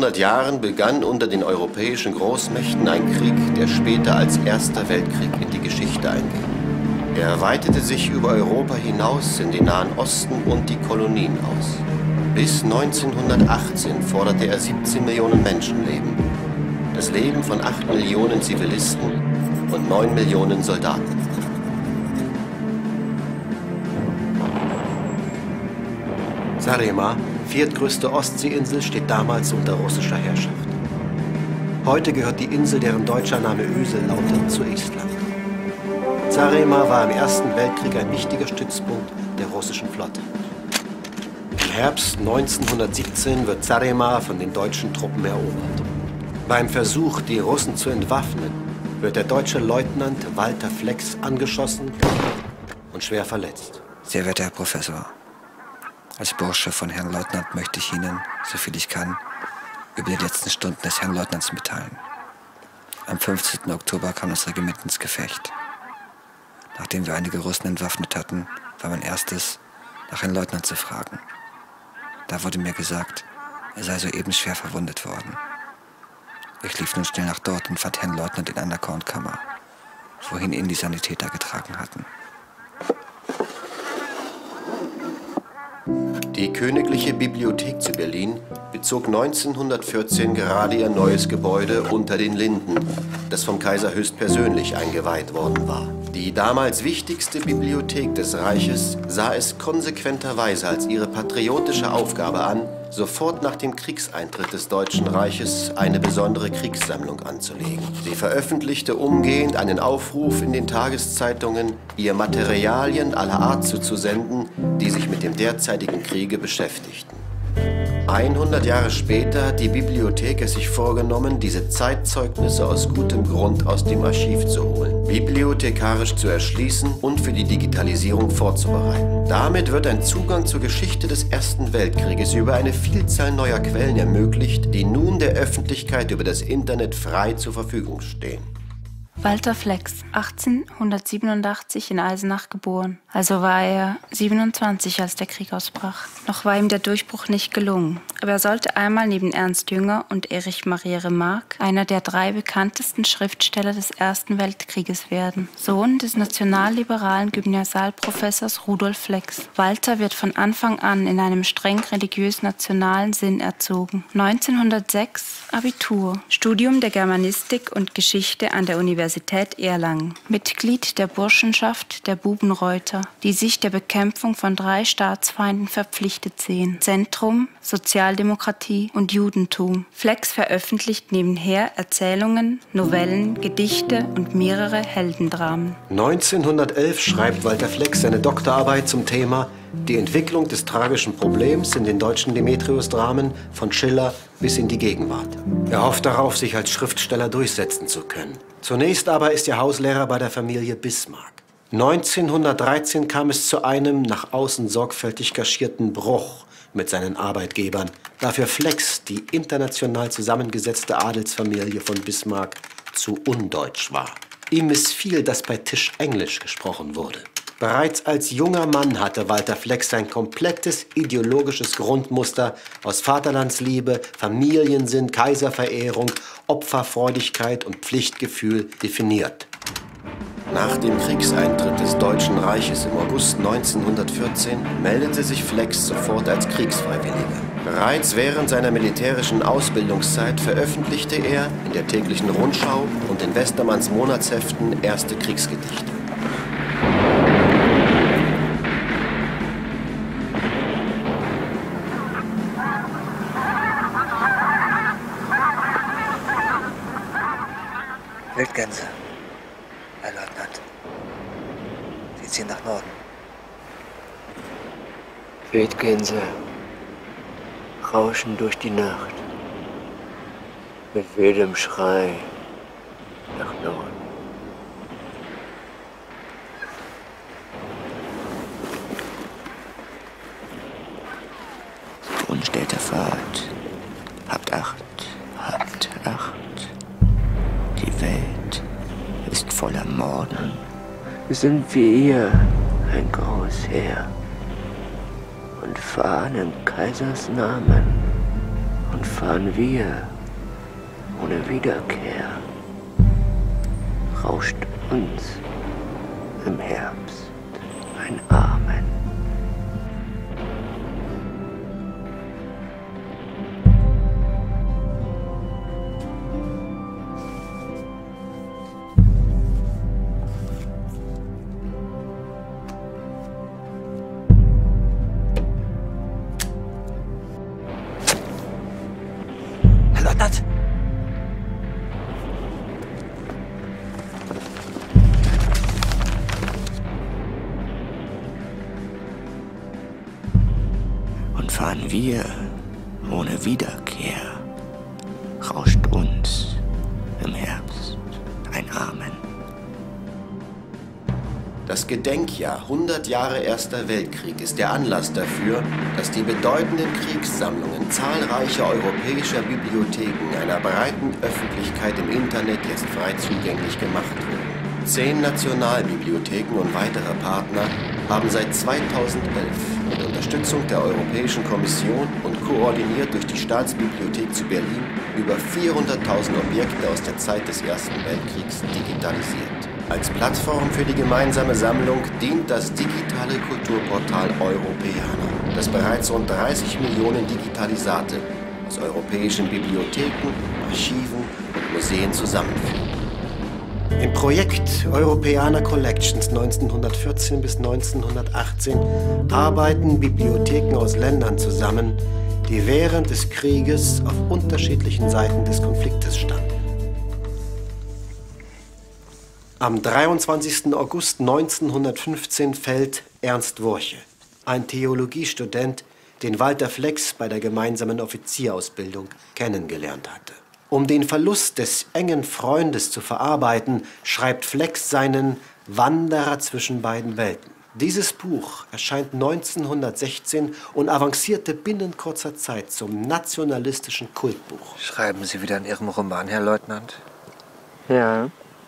200 Jahren begann unter den europäischen Großmächten ein Krieg, der später als Erster Weltkrieg in die Geschichte einging. Er weitete sich über Europa hinaus in den Nahen Osten und die Kolonien aus. Bis 1918 forderte er 17 Millionen Menschenleben, das Leben von 8 Millionen Zivilisten und 9 Millionen Soldaten. Saaremaa, viertgrößte Ostseeinsel, steht damals unter russischer Herrschaft. Heute gehört die Insel, deren deutscher Name Ösel lautet, zu Estland. Saaremaa war im Ersten Weltkrieg ein wichtiger Stützpunkt der russischen Flotte. Im Herbst 1917 wird Saaremaa von den deutschen Truppen erobert. Beim Versuch, die Russen zu entwaffnen, wird der deutsche Leutnant Walter Flex angeschossen und schwer verletzt. Sehr verehrter Herr Professor, als Bursche von Herrn Leutnant möchte ich Ihnen, soviel ich kann, über die letzten Stunden des Herrn Leutnants mitteilen. Am 15. Oktober kam das Regiment ins Gefecht. Nachdem wir einige Russen entwaffnet hatten, war mein erstes, nach Herrn Leutnant zu fragen. Da wurde mir gesagt, er sei soeben schwer verwundet worden. Ich lief nun schnell nach dort und fand Herrn Leutnant in einer Kornkammer, wohin ihn die Sanitäter getragen hatten. Die Königliche Bibliothek zu Berlin bezog 1914 gerade ihr neues Gebäude unter den Linden, das vom Kaiser höchstpersönlich eingeweiht worden war. Die damals wichtigste Bibliothek des Reiches sah es konsequenterweise als ihre patriotische Aufgabe an, sofort nach dem Kriegseintritt des Deutschen Reiches eine besondere Kriegssammlung anzulegen. Sie veröffentlichte umgehend einen Aufruf in den Tageszeitungen, ihr Materialien aller Art zuzusenden, die sich mit dem derzeitigen Kriege beschäftigten. 100 Jahre später hat die Bibliothek es sich vorgenommen, diese Zeitzeugnisse aus gutem Grund aus dem Archiv zu holen, bibliothekarisch zu erschließen und für die Digitalisierung vorzubereiten. Damit wird ein Zugang zur Geschichte des Ersten Weltkrieges über eine Vielzahl neuer Quellen ermöglicht, die nun der Öffentlichkeit über das Internet frei zur Verfügung stehen. Walter Flex, 1887 in Eisenach geboren. Also war er 27, als der Krieg ausbrach. Noch war ihm der Durchbruch nicht gelungen. Aber er sollte einmal neben Ernst Jünger und Erich Maria Remarque einer der 3 bekanntesten Schriftsteller des Ersten Weltkrieges werden. Sohn des nationalliberalen Gymnasialprofessors Rudolf Flex. Walter wird von Anfang an in einem streng religiös-nationalen Sinn erzogen. 1906 Abitur, Studium der Germanistik und Geschichte an der Universität Erlangen. Mitglied der Burschenschaft der Bubenreuther, die sich der Bekämpfung von 3 Staatsfeinden verpflichtet sehen. Zentrum, Sozialdemokratie und Judentum. Flex veröffentlicht nebenher Erzählungen, Novellen, Gedichte und mehrere Heldendramen. 1911 schreibt Walter Flex seine Doktorarbeit zum Thema Die Entwicklung des tragischen Problems in den deutschen Demetrius-Dramen von Schiller bis in die Gegenwart. Er hofft darauf, sich als Schriftsteller durchsetzen zu können. Zunächst aber ist er Hauslehrer bei der Familie Bismarck. 1913 kam es zu einem nach außen sorgfältig kaschierten Bruch mit seinen Arbeitgebern, da für Flex die international zusammengesetzte Adelsfamilie von Bismarck zu undeutsch war. Ihm missfiel, dass bei Tisch Englisch gesprochen wurde. Bereits als junger Mann hatte Walter Flex sein komplettes ideologisches Grundmuster aus Vaterlandsliebe, Familiensinn, Kaiserverehrung, Opferfreudigkeit und Pflichtgefühl definiert. Nach dem Kriegseintritt des Deutschen Reiches im August 1914 meldete sich Flex sofort als Kriegsfreiwilliger. Bereits während seiner militärischen Ausbildungszeit veröffentlichte er in der täglichen Rundschau und in Westermanns Monatsheften erste Kriegsgedichte. Wildgänse, Herr Leutnant. Sie ziehen nach Norden. Wildgänse rauschen durch die Nacht mit wildem Schrei nach Norden. Unstete Fahrt. Habt Acht, habt Acht. Die Welt ist voller Morden. Sind wir ein Großheer und fahren im Kaisers Namen Und fahren wir ohne Wiederkehr, rauscht uns im Herbst ein Amen. Herr Leutnant! Und fahren wir ohne Wiederkehr, rauscht uns im Herbst ein Amen. Das Gedenkjahr 100 Jahre Erster Weltkrieg ist der Anlass dafür, dass die bedeutenden Kriegssammlungen zahlreicher europäischer Bibliotheken einer breiten Öffentlichkeit im Internet jetzt frei zugänglich gemacht wurden. 10 Nationalbibliotheken und weitere Partner haben seit 2011 mit Unterstützung der Europäischen Kommission und koordiniert durch die Staatsbibliothek zu Berlin über 400.000 Objekte aus der Zeit des Ersten Weltkriegs digitalisiert. Als Plattform für die gemeinsame Sammlung dient das digitale Kulturportal Europeana, das bereits rund 30 Millionen Digitalisate aus europäischen Bibliotheken, Archiven und Museen zusammenführt. Im Projekt Europeana Collections 1914 bis 1918 arbeiten Bibliotheken aus Ländern zusammen, die während des Krieges auf unterschiedlichen Seiten des Konfliktes standen. Am 23. August 1915 fällt Ernst Wurche, ein Theologiestudent, den Walter Flex bei der gemeinsamen Offizierausbildung kennengelernt hatte. Um den Verlust des engen Freundes zu verarbeiten, schreibt Flex seinen Wanderer zwischen beiden Welten. Dieses Buch erscheint 1916 und avancierte binnen kurzer Zeit zum nationalistischen Kultbuch. Schreiben Sie wieder in Ihrem Roman, Herr Leutnant? Ja.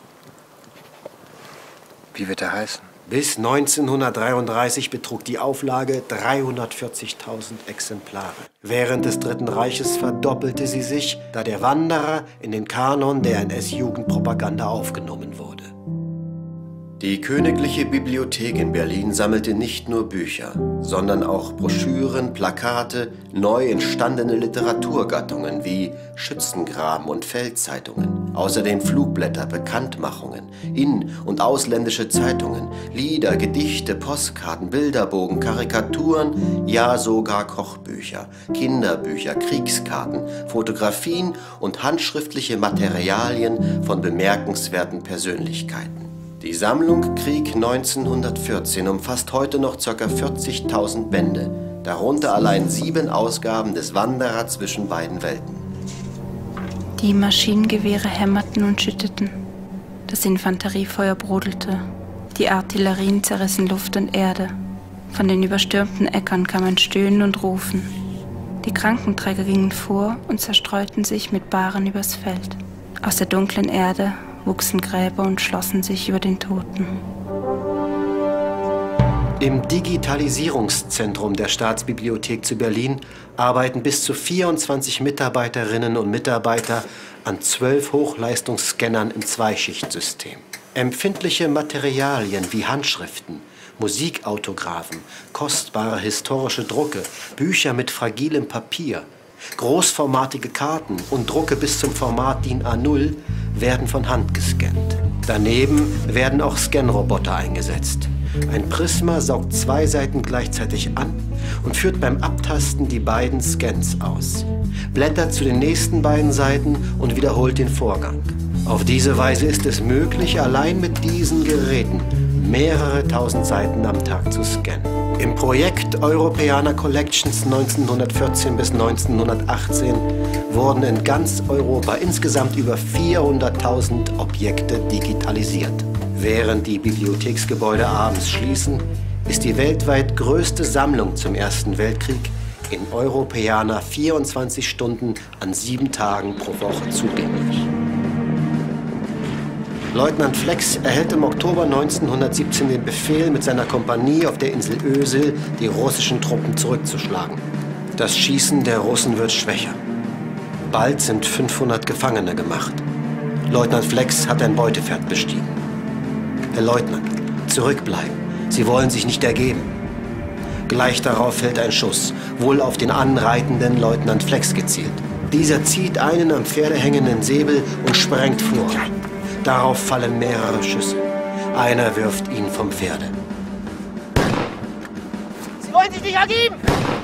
Wie wird er heißen? Bis 1933 betrug die Auflage 340.000 Exemplare. Während des Dritten Reiches verdoppelte sie sich, da der Wanderer in den Kanon der NS-Jugendpropaganda aufgenommen wurde. Die Königliche Bibliothek in Berlin sammelte nicht nur Bücher, sondern auch Broschüren, Plakate, neu entstandene Literaturgattungen wie Schützengraben und Feldzeitungen, außerdem Flugblätter, Bekanntmachungen, in- und ausländische Zeitungen, Lieder, Gedichte, Postkarten, Bilderbogen, Karikaturen, ja sogar Kochbücher, Kinderbücher, Kriegskarten, Fotografien und handschriftliche Materialien von bemerkenswerten Persönlichkeiten. Die Sammlung Krieg 1914 umfasst heute noch ca. 40.000 Bände, darunter allein 7 Ausgaben des Wanderer zwischen beiden Welten. Die Maschinengewehre hämmerten und schütteten. Das Infanteriefeuer brodelte. Die Artillerien zerrissen Luft und Erde. Von den überstürmten Äckern kam ein Stöhnen und Rufen. Die Krankenträger gingen vor und zerstreuten sich mit Bahren übers Feld. Aus der dunklen Erde wuchsen Gräber und schlossen sich über den Toten. Im Digitalisierungszentrum der Staatsbibliothek zu Berlin arbeiten bis zu 24 Mitarbeiterinnen und Mitarbeiter an 12 Hochleistungsscannern im Zweischichtsystem. Empfindliche Materialien wie Handschriften, Musikautographen, kostbare historische Drucke, Bücher mit fragilem Papier, großformatige Karten und Drucke bis zum Format DIN A0 werden von Hand gescannt. Daneben werden auch Scanroboter eingesetzt. Ein Prisma saugt 2 Seiten gleichzeitig an und führt beim Abtasten die beiden Scans aus, blättert zu den nächsten beiden Seiten und wiederholt den Vorgang. Auf diese Weise ist es möglich, allein mit diesen Geräten mehrere tausend Seiten am Tag zu scannen. Im Projekt Europeana Collections 1914 bis 1918 wurden in ganz Europa insgesamt über 400.000 Objekte digitalisiert. Während die Bibliotheksgebäude abends schließen, ist die weltweit größte Sammlung zum Ersten Weltkrieg in Europeana 24 Stunden an 7 Tagen pro Woche zugänglich. Leutnant Flex erhält im Oktober 1917 den Befehl, mit seiner Kompanie auf der Insel Ösel die russischen Truppen zurückzuschlagen. Das Schießen der Russen wird schwächer. Bald sind 500 Gefangene gemacht. Leutnant Flex hat ein Beutepferd bestiegen. Herr Leutnant, zurückbleiben. Sie wollen sich nicht ergeben. Gleich darauf fällt ein Schuss, wohl auf den anreitenden Leutnant Flex gezielt. Dieser zieht einen am Pferde hängenden Säbel und sprengt vor. Darauf fallen mehrere Schüsse. Einer wirft ihn vom Pferde. Sie wollen sich nicht ergeben!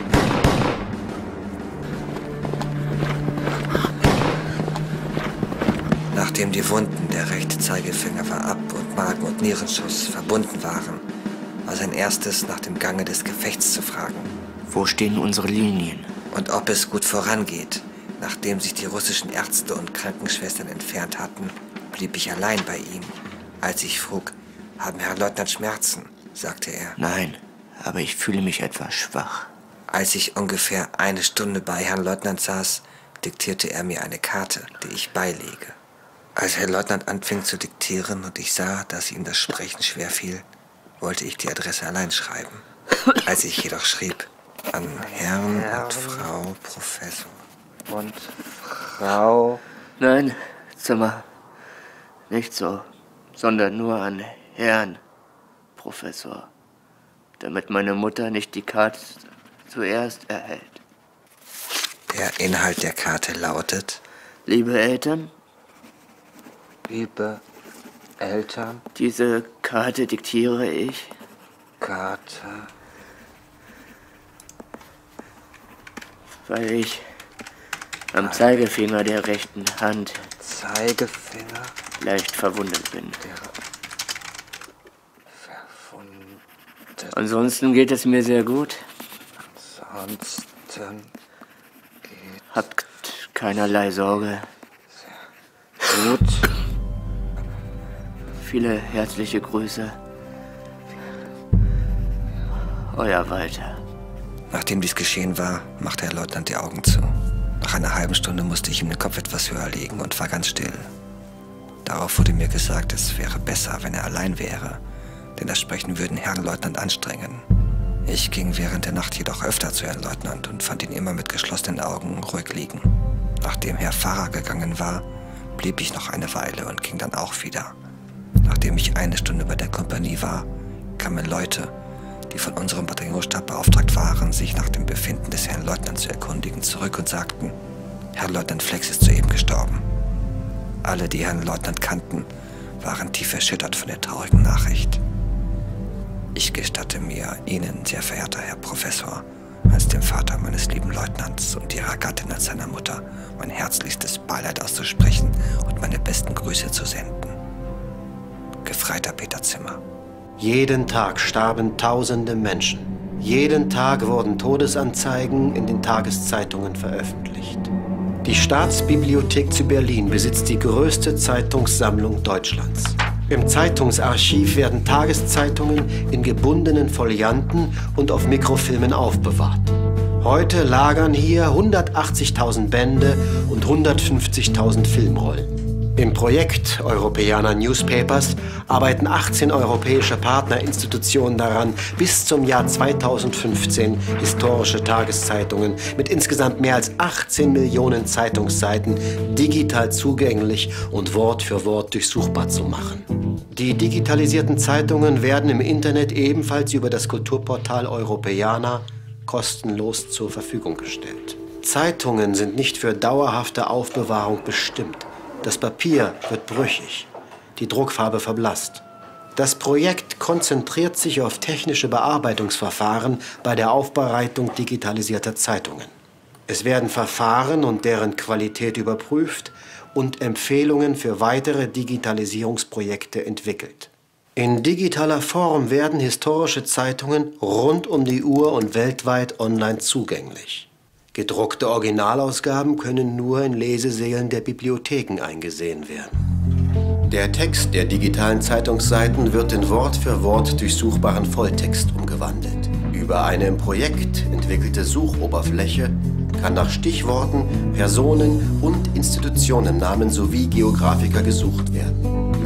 Nachdem die Wunden der rechte Zeigefinger war ab und Magen- und Nierenschuss verbunden waren, war sein erstes nach dem Gange des Gefechts zu fragen. Wo stehen unsere Linien? Und ob es gut vorangeht. Nachdem sich die russischen Ärzte und Krankenschwestern entfernt hatten, blieb ich allein bei ihm. Als ich frug, haben Herr Leutnant Schmerzen, sagte er. Nein, aber ich fühle mich etwas schwach. Als ich ungefähr eine Stunde bei Herrn Leutnant saß, diktierte er mir eine Karte, die ich beilege. Als Herr Leutnant anfing zu diktieren und ich sah, dass ihm das Sprechen schwer fiel, wollte ich die Adresse allein schreiben. Als ich jedoch schrieb, an Herrn und Frau Professor. Und Frau? Nein, Zimmer. Nicht so, sondern nur an Herrn Professor, damit meine Mutter nicht die Karte zuerst erhält. Der Inhalt der Karte lautet: Liebe Eltern, Liebe Eltern, diese Karte diktiere ich. Karte. Weil ich am Zeigefinger der rechten Hand Zeigefinger leicht verwundet bin. Verwundet. Ansonsten geht es mir sehr gut. Ansonsten geht Habt keinerlei Sorge. gut. Viele herzliche Grüße. Euer Walter. Nachdem dies geschehen war, machte Herr Leutnant die Augen zu. Nach einer halben Stunde musste ich ihm den Kopf etwas höher legen und war ganz still. Darauf wurde mir gesagt, es wäre besser, wenn er allein wäre, denn das Sprechen würden Herrn Leutnant anstrengen. Ich ging während der Nacht jedoch öfter zu Herrn Leutnant und fand ihn immer mit geschlossenen Augen ruhig liegen. Nachdem Herr Pfarrer gegangen war, blieb ich noch eine Weile und ging dann auch wieder. Nachdem ich eine Stunde bei der Kompanie war, kamen Leute, die von unserem Bataillonsstab beauftragt waren, sich nach dem Befinden des Herrn Leutnants zu erkundigen, zurück und sagten, Herr Leutnant Flex ist soeben gestorben. Alle, die Herrn Leutnant kannten, waren tief erschüttert von der traurigen Nachricht. Ich gestatte mir, Ihnen, sehr verehrter Herr Professor, als dem Vater meines lieben Leutnants und Ihrer Gattin als seiner Mutter, mein herzlichstes Beileid auszusprechen und meine besten Grüße zu senden. Gefreiter Peter Zimmer. Jeden Tag starben tausende Menschen. Jeden Tag wurden Todesanzeigen in den Tageszeitungen veröffentlicht. Die Staatsbibliothek zu Berlin besitzt die größte Zeitungssammlung Deutschlands. Im Zeitungsarchiv werden Tageszeitungen in gebundenen Folianten und auf Mikrofilmen aufbewahrt. Heute lagern hier 180.000 Bände und 150.000 Filmrollen. Im Projekt Europeana Newspapers arbeiten 18 europäische Partnerinstitutionen daran, bis zum Jahr 2015 historische Tageszeitungen mit insgesamt mehr als 18 Millionen Zeitungsseiten digital zugänglich und Wort für Wort durchsuchbar zu machen. Die digitalisierten Zeitungen werden im Internet ebenfalls über das Kulturportal Europeana kostenlos zur Verfügung gestellt. Zeitungen sind nicht für dauerhafte Aufbewahrung bestimmt. Das Papier wird brüchig, die Druckfarbe verblasst. Das Projekt konzentriert sich auf technische Bearbeitungsverfahren bei der Aufbereitung digitalisierter Zeitungen. Es werden Verfahren und deren Qualität überprüft und Empfehlungen für weitere Digitalisierungsprojekte entwickelt. In digitaler Form werden historische Zeitungen rund um die Uhr und weltweit online zugänglich. Gedruckte Originalausgaben können nur in Lesesälen der Bibliotheken eingesehen werden. Der Text der digitalen Zeitungsseiten wird in Wort für Wort durchsuchbaren Volltext umgewandelt. Über eine im Projekt entwickelte Suchoberfläche kann nach Stichworten, Personen und Institutionennamen sowie Geographiker gesucht werden.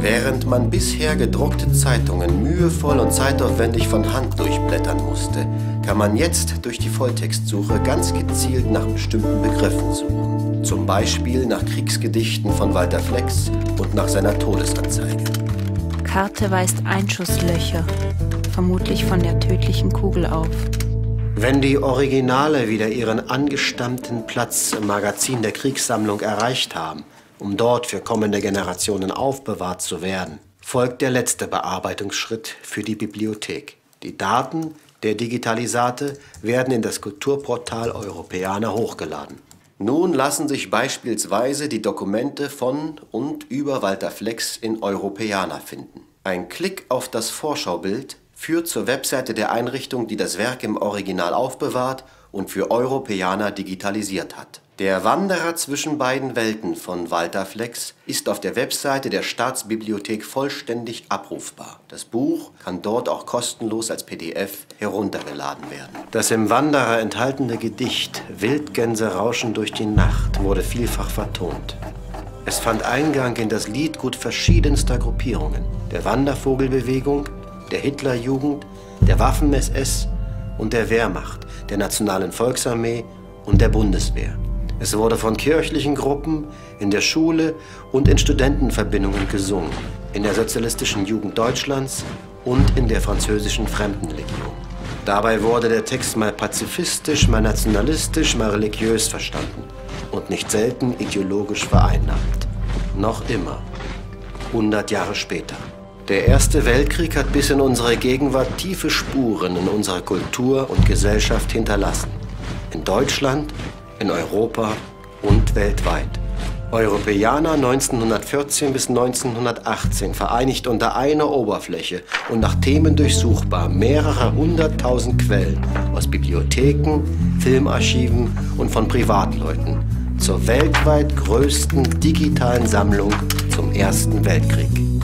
Während man bisher gedruckte Zeitungen mühevoll und zeitaufwendig von Hand durchblättern musste, kann man jetzt durch die Volltextsuche ganz gezielt nach bestimmten Begriffen suchen. Zum Beispiel nach Kriegsgedichten von Walter Flex und nach seiner Todesanzeige. Karte weist Einschusslöcher, vermutlich von der tödlichen Kugel auf. Wenn die Originale wieder ihren angestammten Platz im Magazin der Kriegssammlung erreicht haben, um dort für kommende Generationen aufbewahrt zu werden, folgt der letzte Bearbeitungsschritt für die Bibliothek. Die Daten der Digitalisate werden in das Kulturportal Europeana hochgeladen. Nun lassen sich beispielsweise die Dokumente von und über Walter Flex in Europeana finden. Ein Klick auf das Vorschaubild führt zur Webseite der Einrichtung, die das Werk im Original aufbewahrt und für Europeana digitalisiert hat. Der Wanderer zwischen beiden Welten von Walter Flex ist auf der Webseite der Staatsbibliothek vollständig abrufbar. Das Buch kann dort auch kostenlos als PDF heruntergeladen werden. Das im Wanderer enthaltene Gedicht »Wildgänse rauschen durch die Nacht« wurde vielfach vertont. Es fand Eingang in das Liedgut verschiedenster Gruppierungen, der Wandervogelbewegung, der Hitlerjugend, der Waffen-SS und der Wehrmacht, der Nationalen Volksarmee und der Bundeswehr. Es wurde von kirchlichen Gruppen, in der Schule und in Studentenverbindungen gesungen, in der Sozialistischen Jugend Deutschlands und in der französischen Fremdenlegion. Dabei wurde der Text mal pazifistisch, mal nationalistisch, mal religiös verstanden und nicht selten ideologisch vereinnahmt. Noch immer, 100 Jahre später. Der Erste Weltkrieg hat bis in unsere Gegenwart tiefe Spuren in unserer Kultur und Gesellschaft hinterlassen. In Deutschland, in Europa und weltweit. Europeana 1914 bis 1918 vereinigt unter einer Oberfläche und nach Themen durchsuchbar mehrere 100.000 Quellen aus Bibliotheken, Filmarchiven und von Privatleuten zur weltweit größten digitalen Sammlung zum Ersten Weltkrieg.